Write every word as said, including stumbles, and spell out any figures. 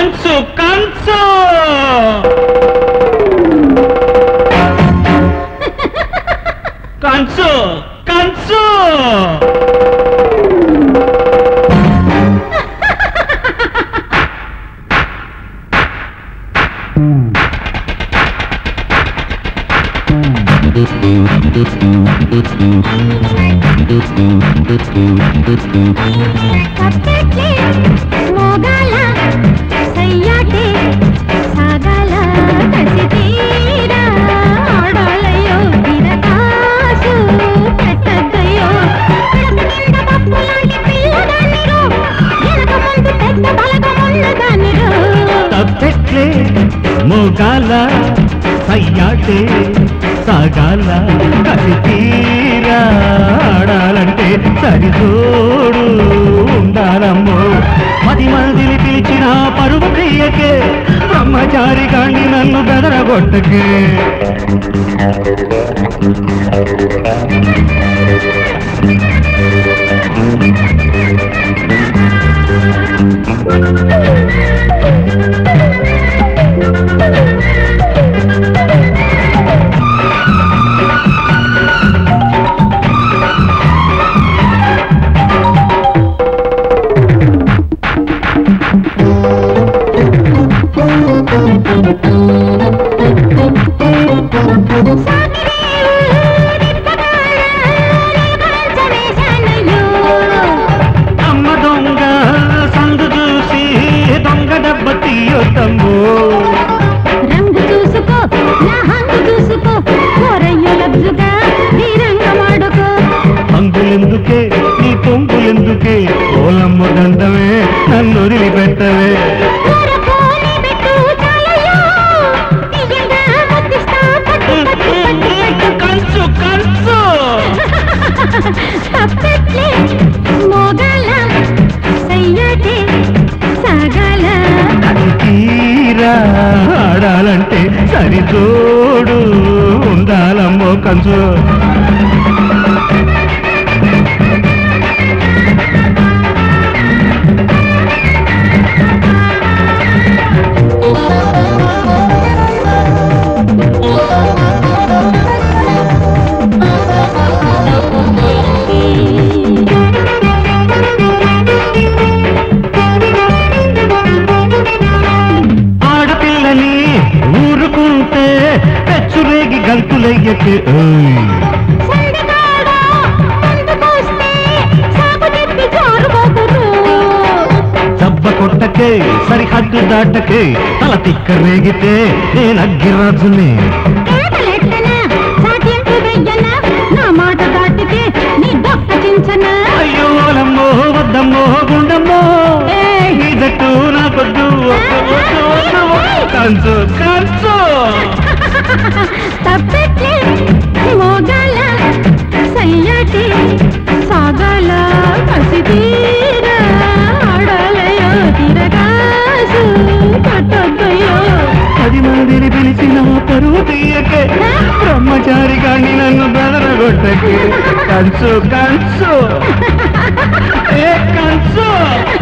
కంచు కంచు కంచు కంచు మోగాల సయ్యాటే సాగాల కసి తీరా ఆడాలంటే సరితోడు ఉండాలమ్మో పది మందిని పిలిచిన పరువు తీయకే బ్రహ్మచారి కాండి నన్ను బెదరగొట్టకే అమ్మ దొంగ సందు చూసి దొంగ దెబ్బ తీయొద్దమ్మో రంగు చూసుకో నా హంగు చూసుకో కోరయ్య లబ్జుగా నీ రంగమాడుకో హంగులెందుకే నీ పొంగులెందుకే ఓలమ్మ దండమే నన్ను వదిలిపెట్టవే కంచు కంచు మోగాల సయ్యాటే సాగాల తీరా ఆడాలంటే సరితోడు ఉండాలమ్మో కంచు ఆడపిల్లని ఊరుకుంటే పెచ్చురేగి గంతులయ్యకే దెబ్బ కొట్టకే సరిహద్దు దాటకే తల తిక్క రేగితే నేను అగ్గిరాజుని మాట దాటితే నీ దొక్క చించన అయ్యో ఓలమ్మో వద్దమ్మో గుండమ్మో ఈ జట్టు నా పొద్దు కంచు కంచు తప్పెట్లే మోగాల సయ్యాటి సాగాల కసి తీరా ఆడాలయో తిరగాసు కట్టొద్దయ్యో పది మందిని పిలిచిన పరువు తీయకే బ్రహ్మచారి కానీ నన్ను బెదరగొట్టకే కంచు కంచు ఏ కంచు